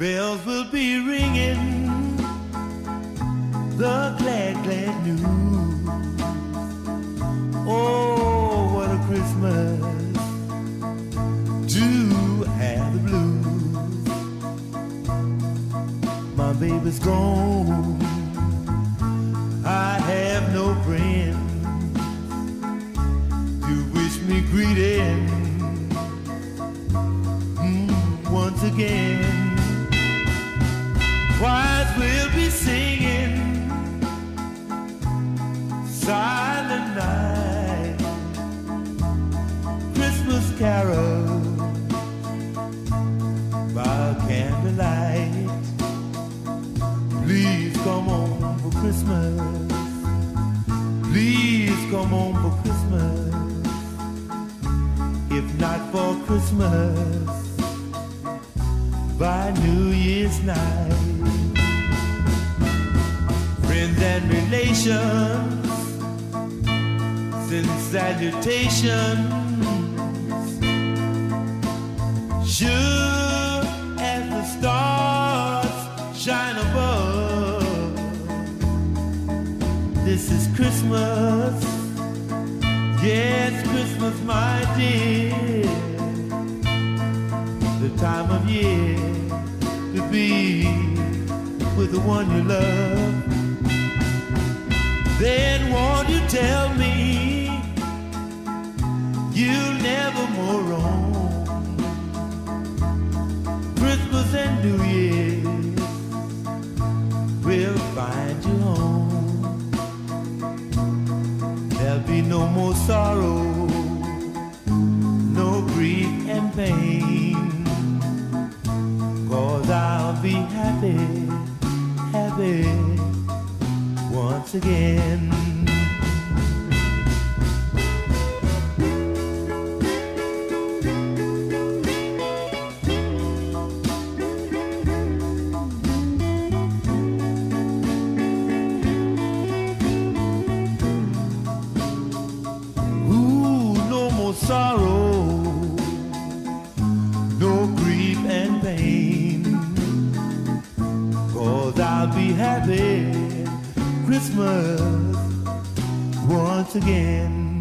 bells will be ringing the glad, glad news. Oh, what a Christmas to have the blues. My baby's gone, I have no friends to wish me greeting once again. Choirs will be singing Silent Night, Christmas carol by candlelight. Please come home for Christmas. Please come home for Christmas. If not for Christmas, by New Year's night. Friends and relations send salutations, sure as the stars shine above. This is Christmas, yes, Christmas, my dear, the time of year to be with the one you love. Then won't you tell me you'll never more roam? Christmas and New Year's will find you home. There'll be no more sorrow, no grief and pain, 'cause I'll be happy, happy once again. Ooh, no more sorrow, no grief and pain, 'cause I'll be happy Christmas once again.